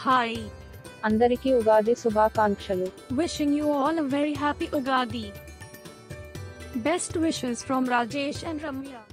Hi, అందరికీ ఉగాది శుభాకాంక్షలు. wishing you all a very happy Ugadi. Best wishes from Rajesh and Ramya.